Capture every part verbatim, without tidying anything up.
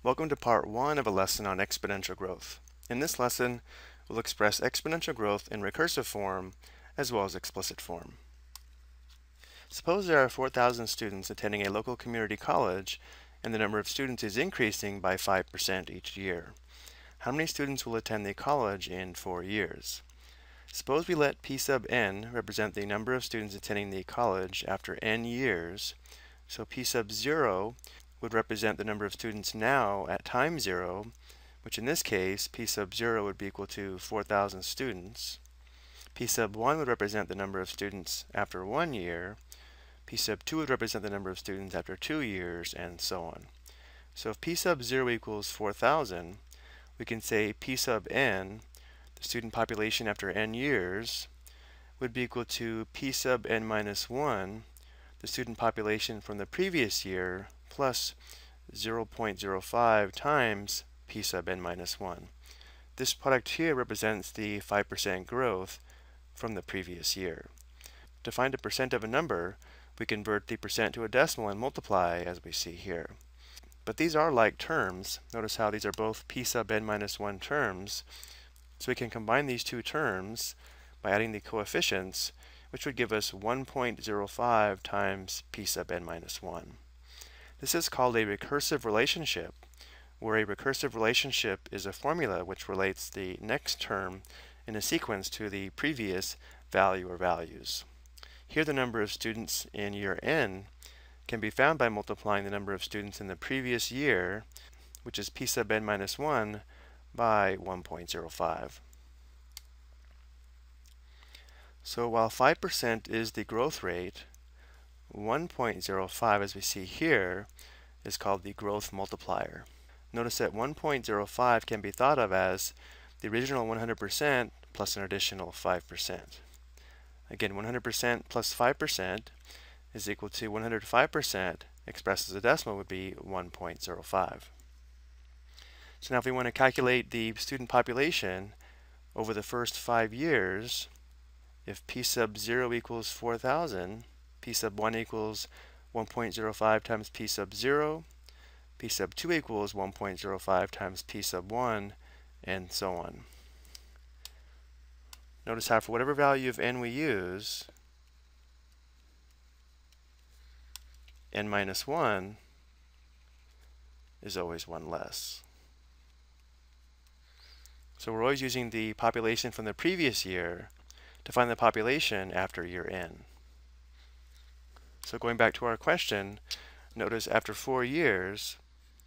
Welcome to part one of a lesson on exponential growth. In this lesson, we'll express exponential growth in recursive form as well as explicit form. Suppose there are four thousand students attending a local community college and the number of students is increasing by five percent each year. How many students will attend the college in four years? Suppose we let P sub n represent the number of students attending the college after n years. So P sub zero would represent the number of students now at time zero, which in this case, P sub zero would be equal to four thousand students. P sub one would represent the number of students after one year. P sub two would represent the number of students after two years, and so on. So if P sub zero equals four thousand, we can say P sub n, the student population after n years, would be equal to P sub n minus one, the student population from the previous year, plus zero point zero five times P sub n minus one. This product here represents the five percent growth from the previous year. To find a percent of a number, we convert the percent to a decimal and multiply, as we see here. But these are like terms. Notice how these are both P sub n minus one terms. So we can combine these two terms by adding the coefficients, which would give us one point zero five times P sub n minus one. This is called a recursive relationship, where a recursive relationship is a formula which relates the next term in a sequence to the previous value or values. Here the number of students in year n can be found by multiplying the number of students in the previous year, which is P sub n minus one, by one point zero five. So while five percent is the growth rate, one point zero five, as we see here, is called the growth multiplier. Notice that one point zero five can be thought of as the original one hundred percent plus an additional five percent. Again, one hundred percent plus five percent is equal to one hundred five percent, expressed as a decimal would be one point zero five. So now if we want to calculate the student population over the first five years, if P sub zero equals four thousand, P sub one equals one point zero five times P sub zero, P sub two equals one point zero five times P sub one, and so on. Notice how for whatever value of n we use, n minus one is always one less. So we're always using the population from the previous year to find the population after year n. So going back to our question, notice after four years,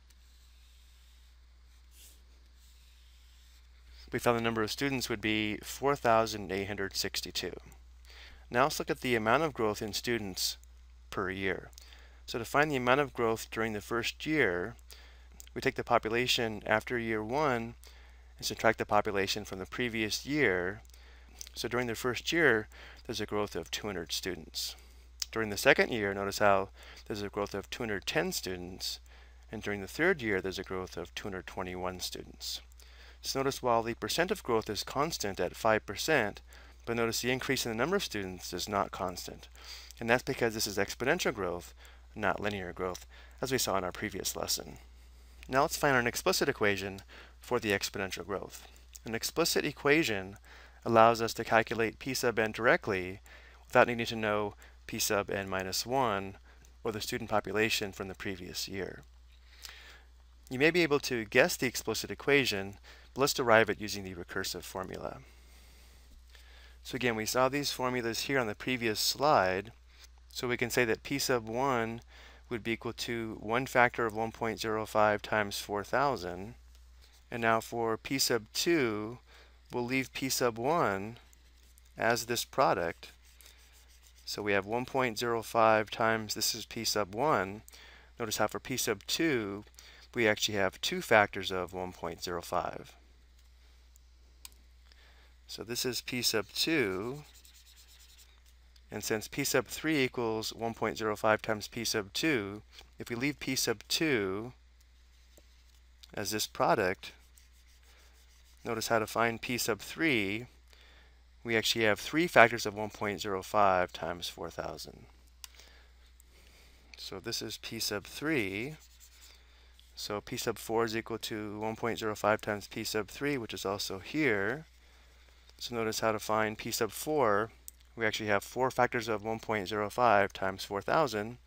we found the number of students would be four thousand eight hundred sixty-two. Now let's look at the amount of growth in students per year. So to find the amount of growth during the first year, we take the population after year one and subtract the population from the previous year. So during the first year, there's a growth of two hundred students. During the second year, notice how there's a growth of two hundred ten students, and during the third year, there's a growth of two hundred twenty-one students. So notice while the percent of growth is constant at five percent, but notice the increase in the number of students is not constant. And that's because this is exponential growth, not linear growth, as we saw in our previous lesson. Now let's find an explicit equation for the exponential growth. An explicit equation allows us to calculate P sub n directly without needing to know P sub n minus one or the student population from the previous year. You may be able to guess the explicit equation, but let's derive it using the recursive formula. So again, we saw these formulas here on the previous slide. So we can say that P sub one would be equal to one factor of one point zero five times four thousand. And now for P sub two, we'll leave P sub one as this product. So we have one point zero five times, this is P sub one. Notice how for P sub two, we actually have two factors of one point zero five. So this is P sub two. And since P sub three equals one point zero five times P sub two, if we leave P sub two as this product, notice how to find P sub three. We actually have three factors of one point zero five times four thousand. So this is P sub three. So p sub four is equal to one point zero five times p sub three, which is also here. So notice how to find p sub four. We actually have four factors of one point zero five times four thousand.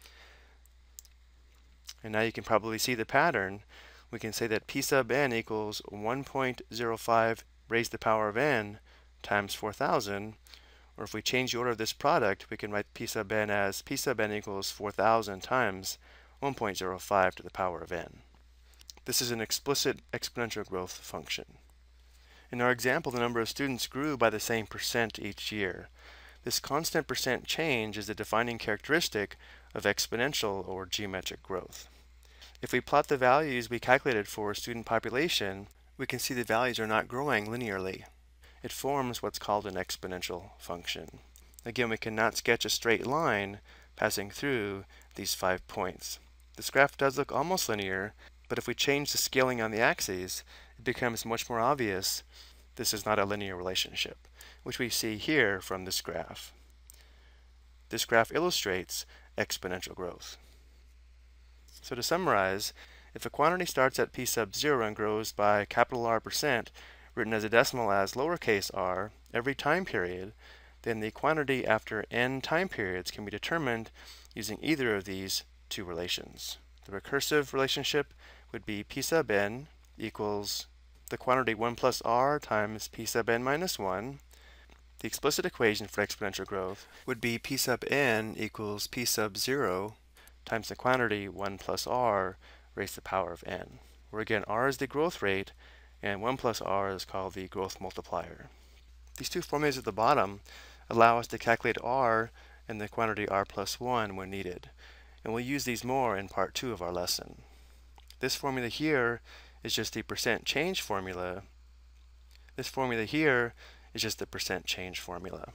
And now you can probably see the pattern. We can say that p sub n equals one point zero five raised to the power of n times four thousand. Or if we change the order of this product, we can write p sub n as p sub n equals four thousand times one point zero five to the power of n. This is an explicit exponential growth function. In our example, the number of students grew by the same percent each year. This constant percent change is the defining characteristic of exponential or geometric growth. If we plot the values we calculated for a student population, we can see the values are not growing linearly. It forms what's called an exponential function. Again, we cannot sketch a straight line passing through these five points. This graph does look almost linear, but if we change the scaling on the axes, it becomes much more obvious this is not a linear relationship, which we see here from this graph. This graph illustrates exponential growth. So to summarize, if a quantity starts at p sub zero and grows by capital R percent, written as a decimal as lowercase r, every time period, then the quantity after n time periods can be determined using either of these two relations. The recursive relationship would be p sub n equals the quantity one plus r times p sub n minus one. The explicit equation for exponential growth would be p sub n equals p sub zero times the quantity one plus r raised to the power of n, where again r is the growth rate and one plus r is called the growth multiplier. These two formulas at the bottom allow us to calculate r and the quantity r plus one when needed, and we'll use these more in part two of our lesson. This formula here is just the percent change formula. This formula here is just the percent change formula.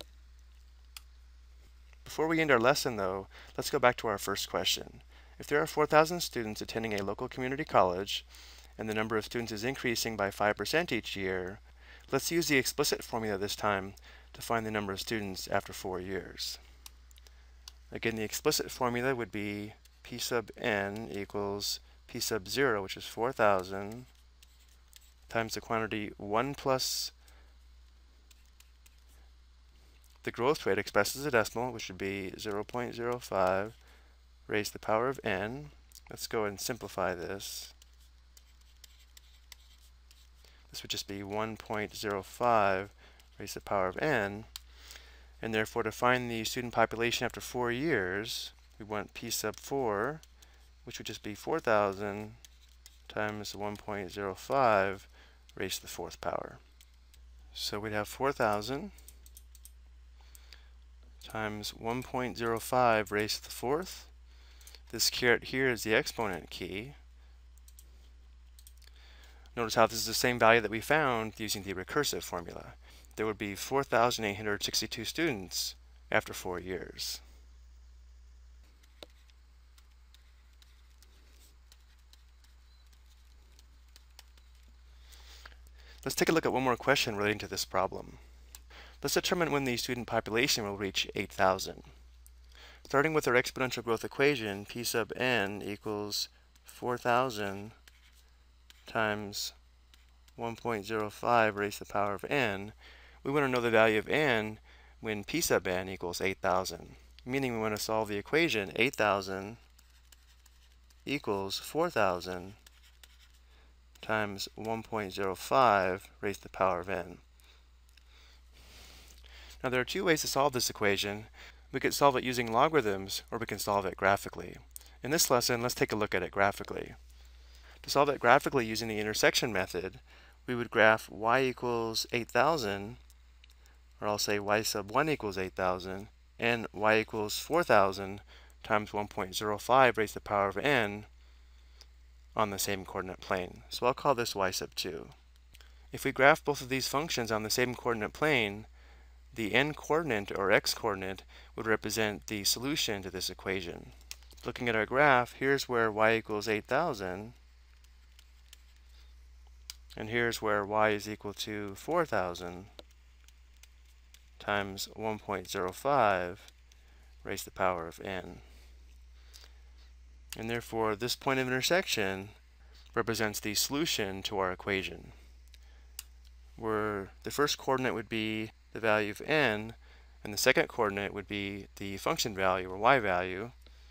Before we end our lesson though, let's go back to our first question. If there are four thousand students attending a local community college, and the number of students is increasing by five percent each year, let's use the explicit formula this time to find the number of students after four years. Again, the explicit formula would be p sub n equals p sub zero, which is four thousand, times the quantity one plus the growth rate expressed as a decimal, which would be zero point zero five raised to the power of n. Let's go ahead and simplify this. This would just be one point zero five raised to the power of n. And therefore, to find the student population after four years, we want p sub four, which would just be four thousand times one point zero five raised to the fourth power. So we'd have four thousand times one point zero five raised to the fourth. This caret here is the exponent key. Notice how this is the same value that we found using the recursive formula. There would be four thousand eight hundred sixty-two students after four years. Let's take a look at one more question relating to this problem. Let's determine when the student population will reach eight thousand. Starting with our exponential growth equation, p sub n equals four thousand times one point zero five raised to the power of n. We want to know the value of n when p sub n equals eight thousand, meaning we want to solve the equation eight thousand equals four thousand times one point zero five raised to the power of n. Now there are two ways to solve this equation. We could solve it using logarithms, or we can solve it graphically. In this lesson, let's take a look at it graphically. To solve it graphically using the intersection method, we would graph y equals eight thousand, or I'll say y sub one equals eight thousand, and y equals four thousand times one point zero five raised to the power of n on the same coordinate plane. So I'll call this y sub two. If we graph both of these functions on the same coordinate plane, the n-coordinate or x-coordinate would represent the solution to this equation. Looking at our graph, here's where y equals eight thousand, and here's where y is equal to four thousand times one point zero five raised to the power of n. And therefore, this point of intersection represents the solution to our equation, where the first coordinate would be the value of n, and the second coordinate would be the function value, or y value.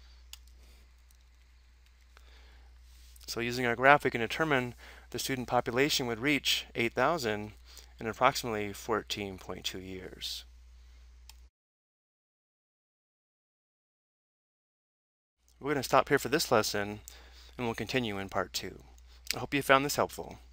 So using our graph, we can determine the student population would reach eight thousand in approximately fourteen point two years. We're going to stop here for this lesson, and we'll continue in part two. I hope you found this helpful.